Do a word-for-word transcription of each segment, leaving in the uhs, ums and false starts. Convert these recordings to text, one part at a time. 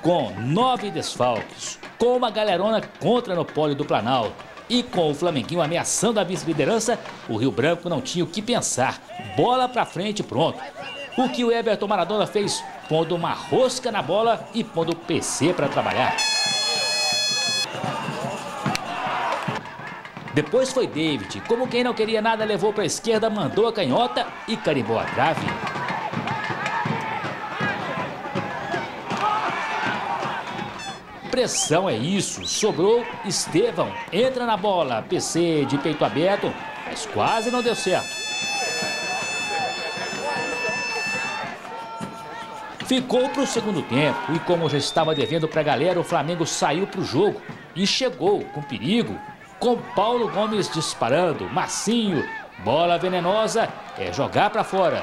Com nove desfalques, com uma galerona contra no pole do Planalto e com o Flamenguinho ameaçando a vice-liderança, o Rio Branco não tinha o que pensar. Bola pra frente e pronto. O que o Everton Maradona fez, pondo uma rosca na bola e pondo o P C para trabalhar. Depois foi David, como quem não queria nada, levou para a esquerda, mandou a canhota e carimbou a trave. Pressão é isso, sobrou Estevão, entra na bola, P C de peito aberto, mas quase não deu certo. Ficou para o segundo tempo e como já estava devendo para a galera, o Flamengo saiu para o jogo e chegou com perigo. Com Paulo Gomes disparando, Marcinho, bola venenosa, é jogar para fora.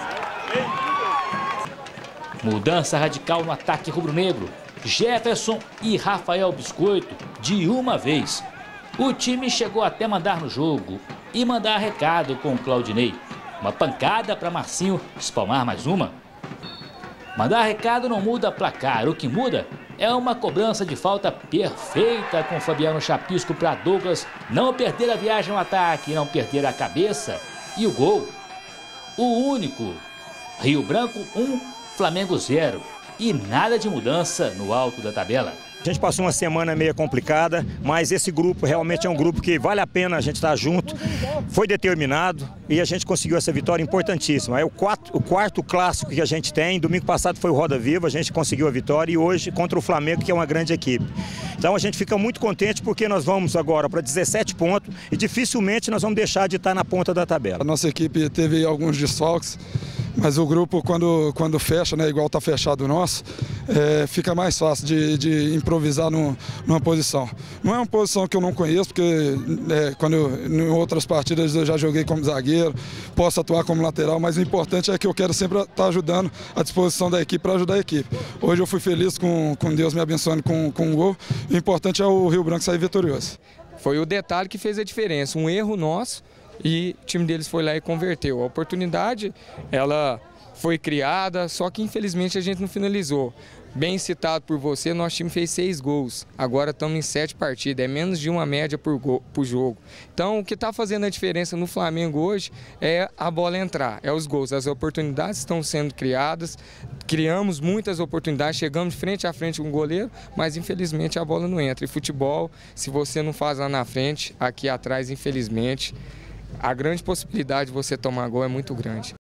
Mudança radical no ataque rubro-negro. Jefferson e Rafael Biscoito de uma vez. O time chegou até mandar no jogo e mandar recado com o Claudinei. Uma pancada para Marcinho espalmar mais uma. Mandar recado não muda placar, o que muda é uma cobrança de falta perfeita com Fabiano Chapisco para Douglas não perder a viagem no ataque, não perder a cabeça e o gol. O único. Rio Branco um, Flamengo zero. E nada de mudança no alto da tabela. A gente passou uma semana meio complicada, mas esse grupo realmente é um grupo que vale a pena a gente estar junto. Foi determinado e a gente conseguiu essa vitória importantíssima. É o, quatro, o quarto clássico que a gente tem. Domingo passado foi o Roda Viva, a gente conseguiu a vitória e hoje contra o Flamengo, que é uma grande equipe. Então a gente fica muito contente porque nós vamos agora para dezessete pontos e dificilmente nós vamos deixar de estar na ponta da tabela. A nossa equipe teve alguns desfalques. Mas o grupo, quando, quando fecha, né, igual está fechado o nosso, é, fica mais fácil de, de improvisar no, numa posição. Não é uma posição que eu não conheço, porque é, quando eu, em outras partidas eu já joguei como zagueiro, posso atuar como lateral, mas o importante é que eu quero sempre estar ajudando à disposição da equipe para ajudar a equipe. Hoje eu fui feliz com, com Deus me abençoando com, com um gol, o importante é o Rio Branco sair vitorioso. Foi o detalhe que fez a diferença, um erro nosso. E o time deles foi lá e converteu. A oportunidade, ela foi criada, só que infelizmente a gente não finalizou. Bem citado por você, nosso time fez seis gols. Agora estamos em sete partidas, é menos de uma média por, gol, por jogo. Então o que está fazendo a diferença no Flamengo hoje é a bola entrar, é os gols. As oportunidades estão sendo criadas, criamos muitas oportunidades, chegamos frente a frente com o goleiro, mas infelizmente a bola não entra. E futebol, se você não faz lá na frente, aqui atrás, infelizmente, a grande possibilidade de você tomar gol é muito grande.